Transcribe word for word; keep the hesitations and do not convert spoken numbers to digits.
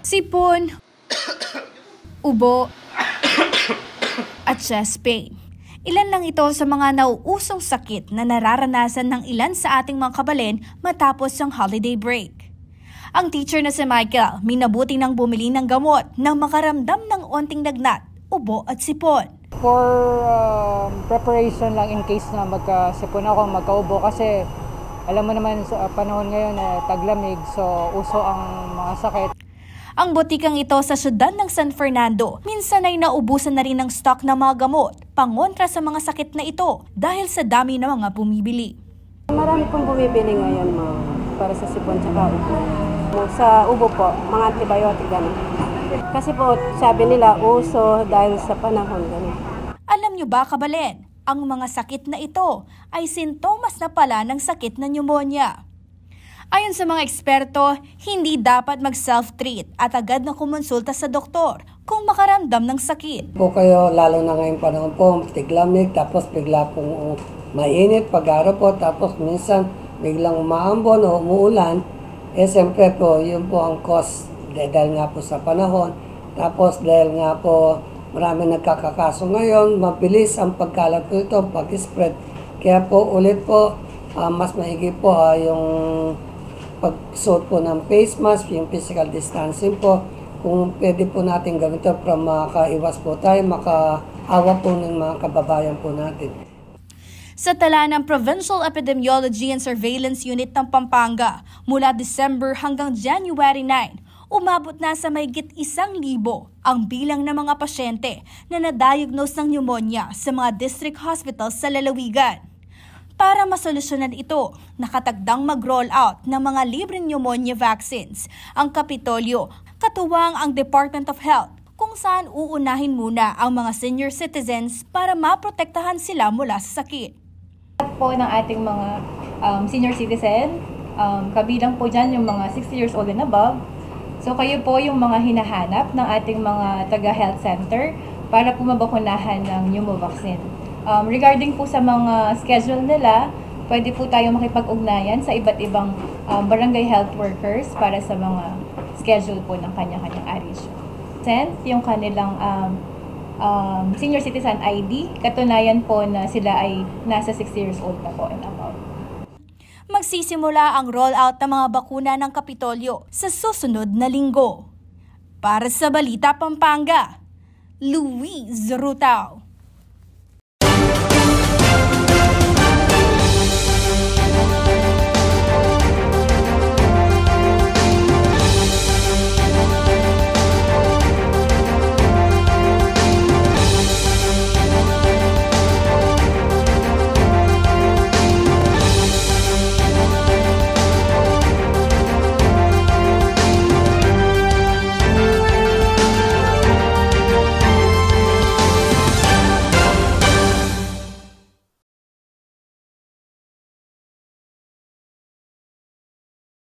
sipon, ubo, at chest pain. Ilan lang ito sa mga nauusong sakit na nararanasan ng ilan sa ating mga kabalin matapos ang holiday break. Ang teacher na si Michael, minabuti nang bumili ng gamot nang makaramdam ng onting lagnat, ubo at sipon. For um, preparation lang in case na magkasipon ako, magkaubo kasi alam mo naman sa panahon ngayon eh, taglamig, so uso ang mga sakit. Ang botikang ito sa syudad ng San Fernando, minsan ay naubusan na rin ng stock ng mga gamot pangontra sa mga sakit na ito dahil sa dami ng mga bumibili. Marami pong bumibili ngayon mga para sa sipon tsaka ubo. Sa ubo po, mga antibiotic gano'n. Kasi po sabi nila uso dahil sa panahon gano'n. Alam nyo ba, kabalin, ang mga sakit na ito ay sintomas na pala ng sakit na pneumonia. Ayon sa mga eksperto, hindi dapat mag-self-treat at agad na kumonsulta sa doktor kung makaramdam ng sakit. Po kayo, lalo na ngayong panahon po, tiglamig, tapos bigla pong mainit, pag-araw po, tapos minsan biglang umaambon o umuulan, eh siyempre po, yun po ang cause dahil nga po sa panahon. Tapos dahil nga po marami nagkakakaso ngayon, mabilis ang pagkalat po ito, pag-spread. Kaya po ulit po, uh, mas maigi po uh, yung pagsuot po ng face mask, yung physical distancing po, kung pwede po natin gawin ito para makaiwas po tayo, makaawa po ng mga kababayan po natin. Sa tala ng Provincial Epidemiology and Surveillance Unit ng Pampanga, mula December hanggang January nine, umabot na sa mahigit isang libo ang bilang ng mga pasyente na na-diagnose ng pneumonia sa mga district hospitals sa lalawigan. Para masolusyonan ito, nakatagdang mag-roll out ng mga libreng pneumonia vaccines ang Kapitolyo, katuwang ang Department of Health, kung saan uunahin muna ang mga senior citizens para maprotektahan sila mula sa sakit. Po ng ating mga um, senior citizen, um, kabilang po dyan yung mga sixty years old and above. So kayo po yung mga hinahanap ng ating mga taga-health center para po mabakunahan ng pneumovaccine. Um, regarding po sa mga schedule nila, pwede po tayo makipag-ugnayan sa iba't ibang um, barangay health workers para sa mga schedule po ng kanya-kanyang area. Send yung kanilang um, um, senior citizen I D, katunayan po na sila ay nasa sixty years old na po and above. Magsisimula ang rollout ng mga bakuna ng Kapitolyo sa susunod na linggo. Para sa Balita Pampanga, Luis Rutao.